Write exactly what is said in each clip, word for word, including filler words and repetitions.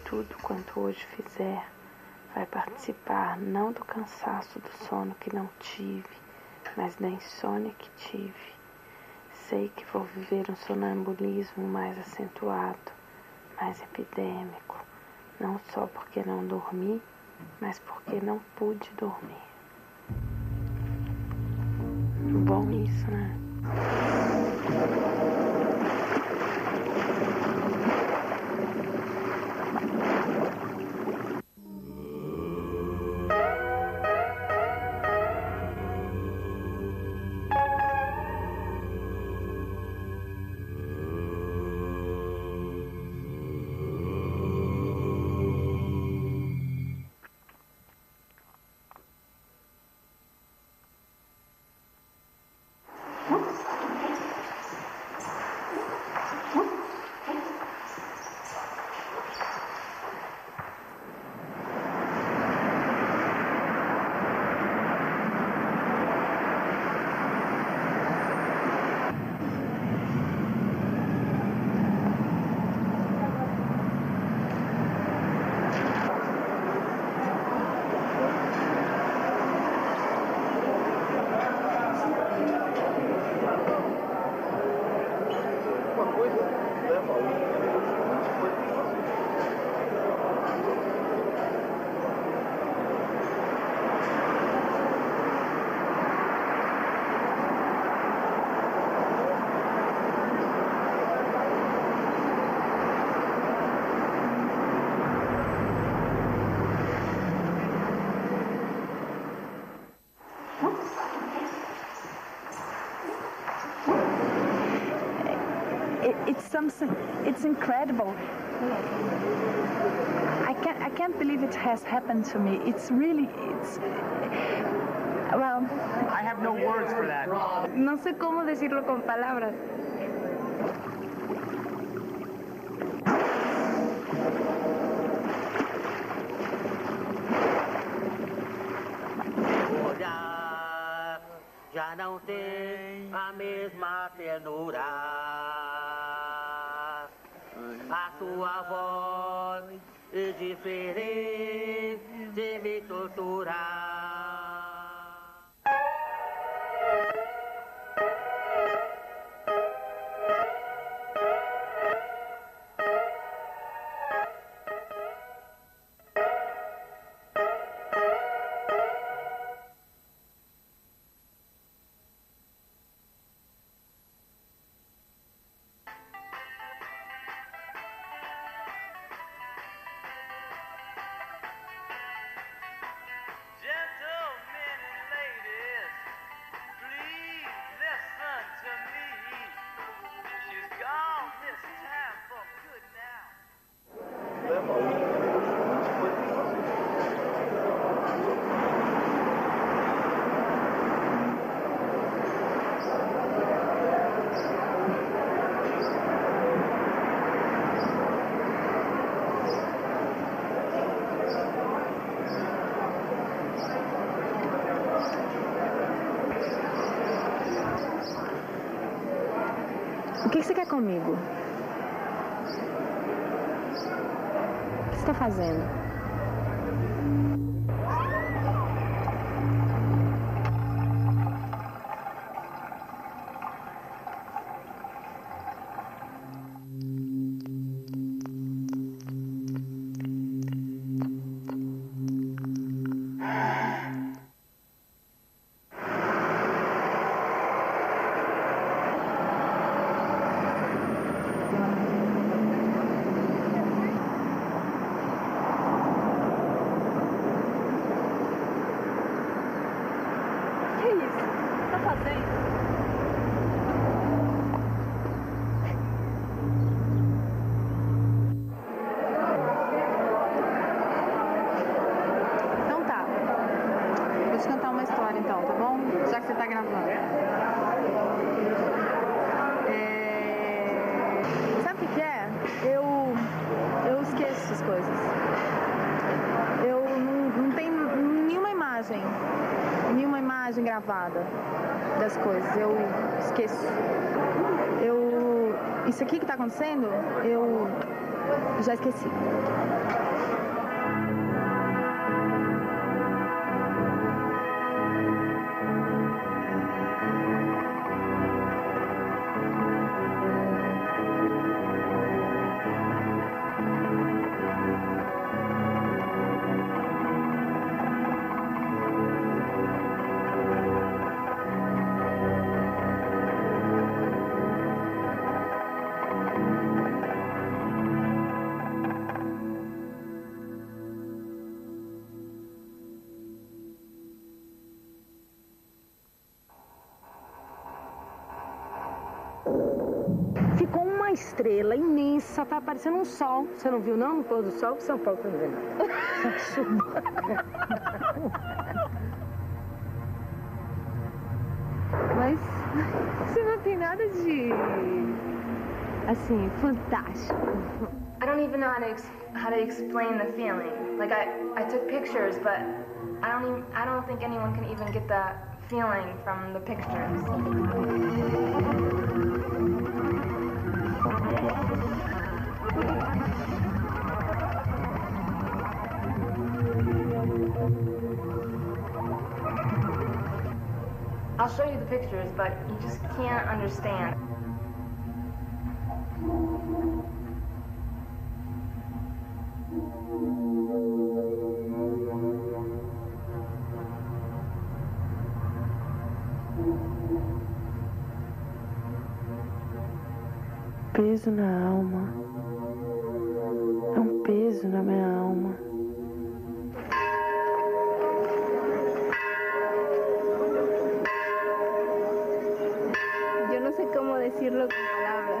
tudo quanto hoje fizer vai participar não do cansaço do sono que não tive, mas da insônia que tive. Sei que vou viver um sonambulismo mais acentuado, mais epidêmico, não só porque não dormi, mas porque não pude dormir. Bom isso, né? It's something, it's incredible. I can't, I can't believe it has happened to me. It's really, it's, well... I have no words for that. No sé cómo decirlo con palabras. Olhar já não tem a mesma ternura. A sua voz é diferente de me torturar. O que você quer comigo? O que você está fazendo? Gravada das coisas, eu esqueço. Eu, isso aqui que está acontecendo, eu, Já esqueci. Ficou uma estrela imensa, tá parecendo um sol. Você não viu, não, no pôr do sol? São Paulo tá vendo. Mas você não tem nada de, assim, fantástico. I don't even know how to ex how to explain the feeling. Like I, I took pictures, but I don't even I don't think anyone can even get the feeling from the pictures. I'll show you the pictures, but you just can't understand. Peso na alma. É um peso na minha alma. Yo no sé cómo decirlo con palabras.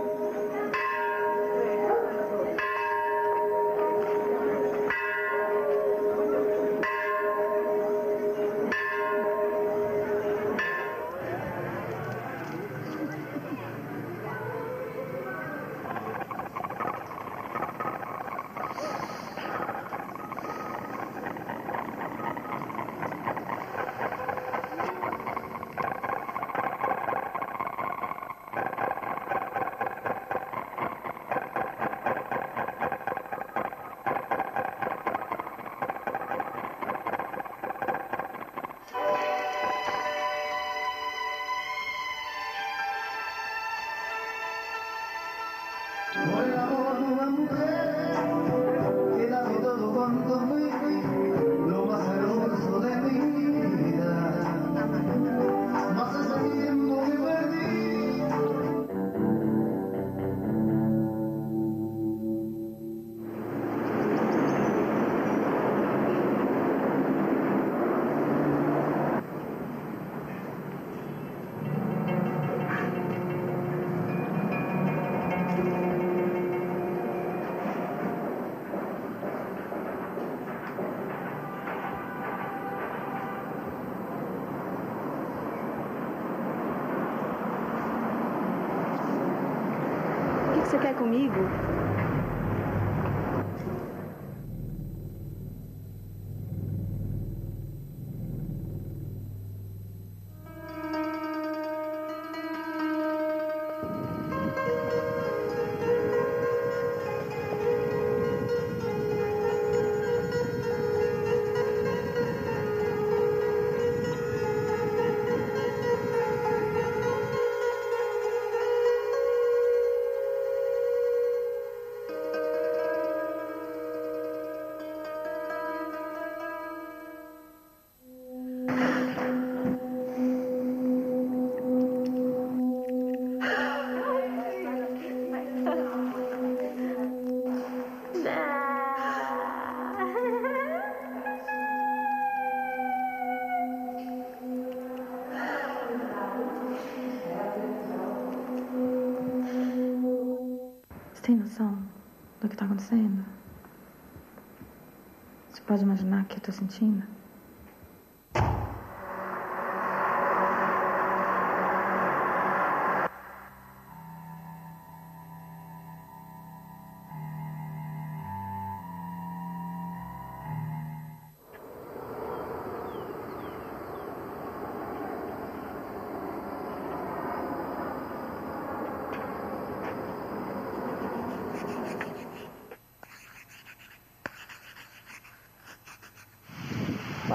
O que você quer comigo? Você tem noção do que tá acontecendo? Você pode imaginar o que eu tô sentindo?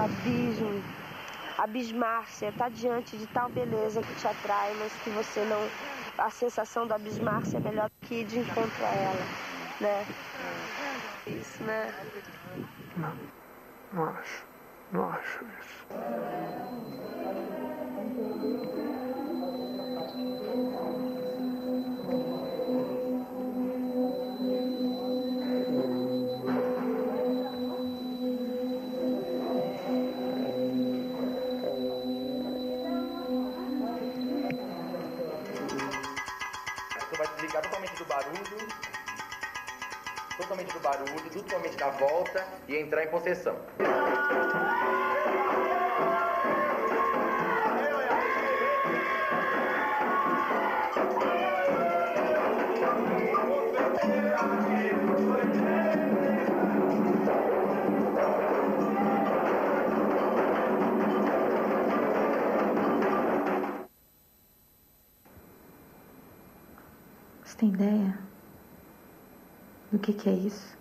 abismo, abismar-se, é estar diante de tal beleza que te atrai, mas que você não... A sensação do abismar-se é melhor que ir de encontro a ela, né? Isso, né? Não, não acho. Não acho isso. Você vai desligar totalmente do barulho, totalmente do barulho, totalmente da volta e entrar em possessão. Você tem ideia do que que é isso?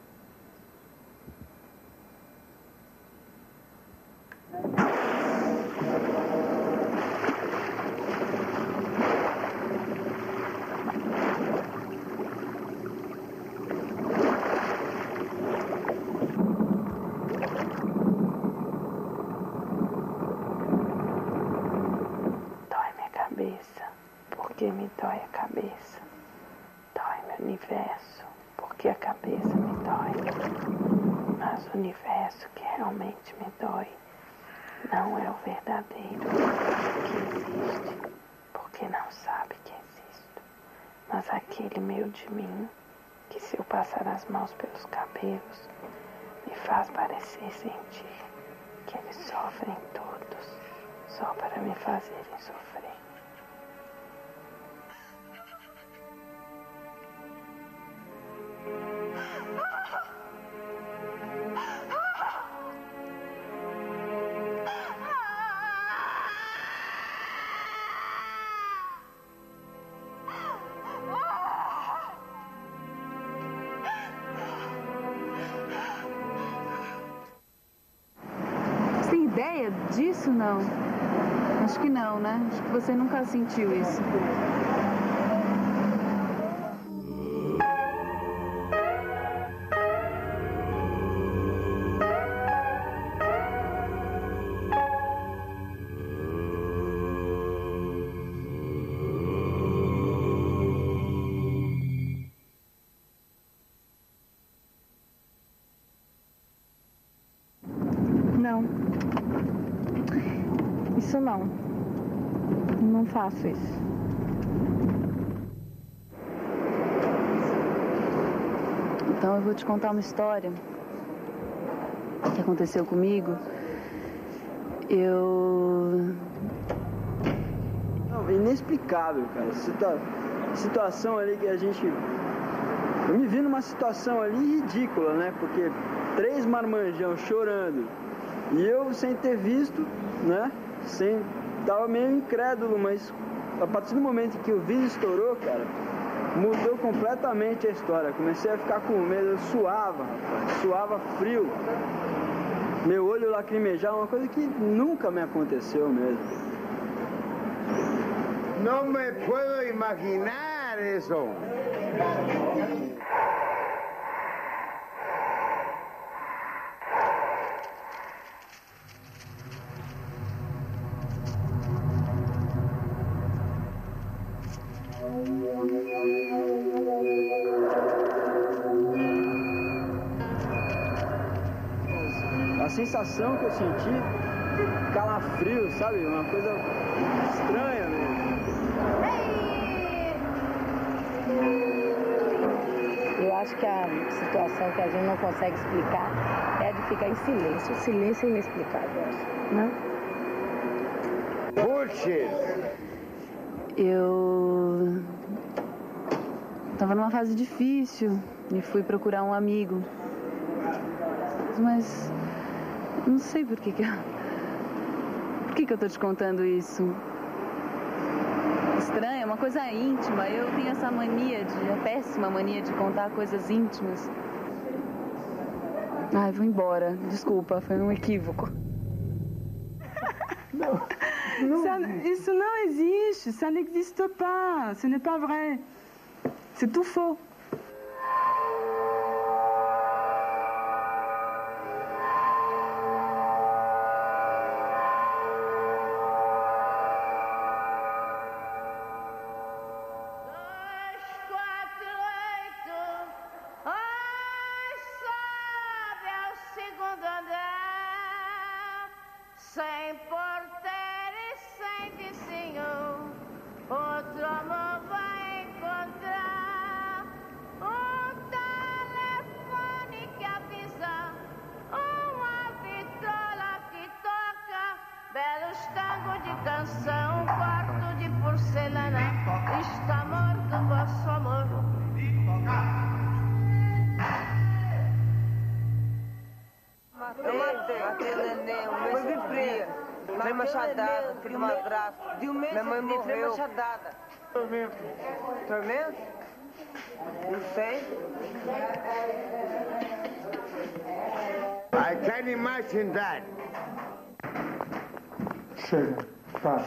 Dói minha cabeça, porque me dói a cabeça. Dói meu universo, porque a cabeça me dói. Mas o universo que realmente me dói não é o verdadeiro que existe, porque não sabe que existo. Mas aquele meio de mim, que se eu passar as mãos pelos cabelos, me faz parecer sentir que eles sofrem todos, só para me fazerem sofrer. Você tem ideia disso, não? Acho que não, né? Acho que você nunca sentiu isso. Não. Isso não. Não faço isso. Então eu vou te contar uma história que aconteceu comigo. Eu... Não, inexplicável, cara. Situa... Situação ali que a gente... Eu me vi numa situação ali ridícula, né? Porque três marmanjão chorando e eu sem ter visto, né? Sem... Tava meio incrédulo, mas a partir do momento que o vídeo estourou, cara, mudou completamente a história. Comecei a ficar com medo, eu suava, rapaz, suava frio. Meu olho lacrimejava, uma coisa que nunca me aconteceu mesmo. Não me puedo imaginar isso. A sensação que eu senti, calafrio, sabe? Uma coisa estranha mesmo. Eu acho que a situação que a gente não consegue explicar é a de ficar em silêncio. O silêncio é inexplicável, eu acho, né? Bullshit! Eu estava numa fase difícil e fui procurar um amigo. Mas não sei por que que eu... Por que que eu tô te contando isso? Estranho, é uma coisa íntima. Eu tenho essa mania, de, a péssima mania de contar coisas íntimas. Ai, vou embora. Desculpa, foi um equívoco. Ça, isso não existe, ça n'existe pas, ce n'est pas vrai. C'est tout faux. Sem porteiro e sem vizinho, outro amor vai encontrar. Um telefone que avisa, uma vitrola que toca, belos tangos de canção, um quarto de porcelana, está morto vosso amor. Eu matei, matei o neném, o mês de fria. Foi machadada, filho madrasto. De um mês minha mãe morreu. Machadada. Tormento. Tormento? Não sei. I can imagine that. Chega, para.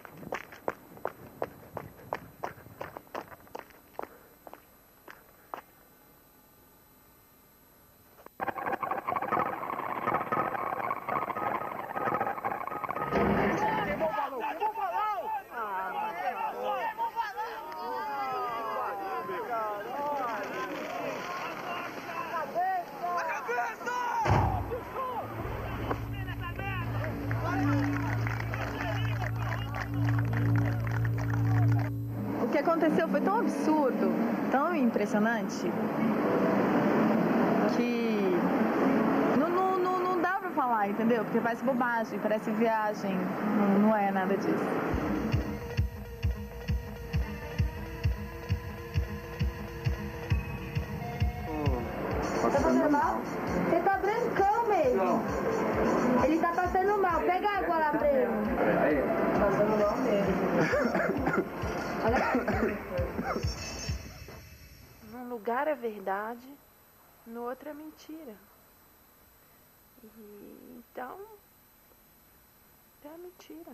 O que aconteceu foi tão absurdo, tão impressionante, que não, não, não, não dá pra falar, entendeu? Porque parece bobagem, parece viagem, não, não é nada disso. Tá passando mal? Você tá brancão mesmo. Ele tá passando mal. Pega água lá pra ele. Passando mal mesmo. Num lugar é verdade, no outro é mentira. E, então, é mentira.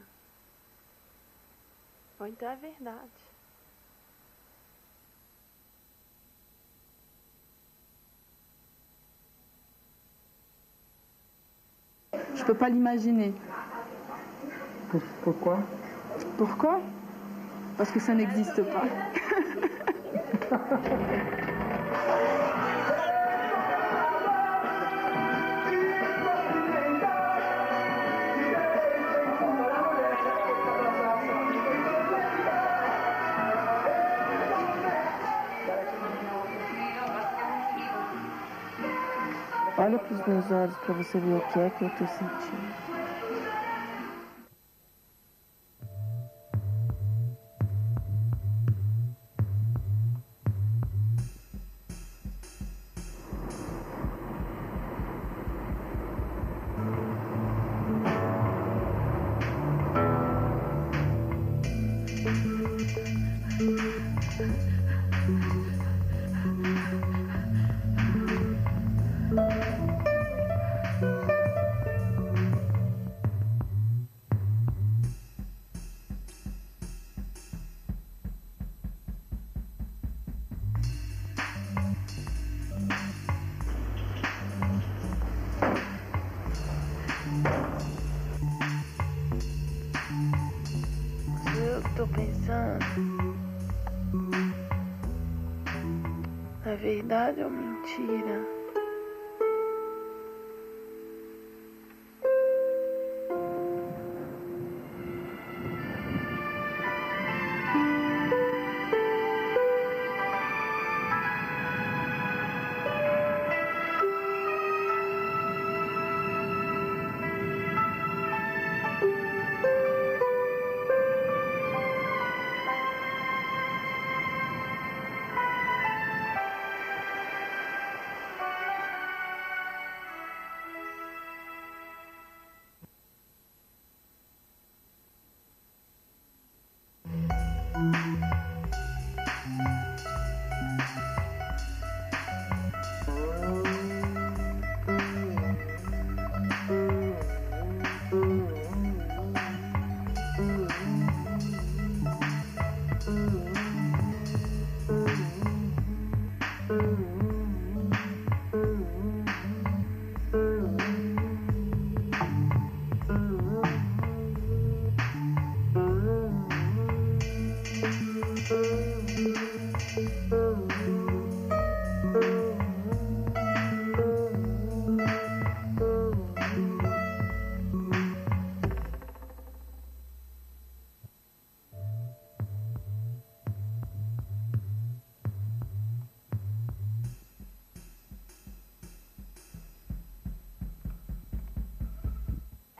Ou então é verdade. Je peux pas l'imaginer. Pourquoi? Pourquoi? Parce que ça n'existe pas. Olha para os meus olhos para você ver o que é que eu estou sentindo. Eu estou pensando, é verdade ou mentira?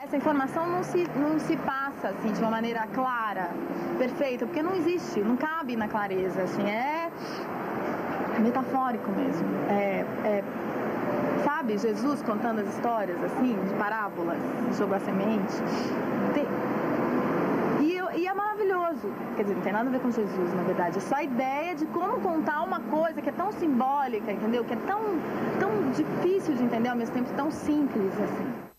Essa informação não se, não se passa assim, de uma maneira clara, perfeita, porque não existe, não cabe na clareza, assim, é metafórico mesmo. É, é, sabe, Jesus contando as histórias, assim, de parábolas, sobre a semente. Tem, e, e é maravilhoso. Quer dizer, não tem nada a ver com Jesus, na verdade. É só a ideia de como contar uma coisa que é tão simbólica, entendeu? Que é tão, tão difícil de entender, ao mesmo tempo tão simples, assim.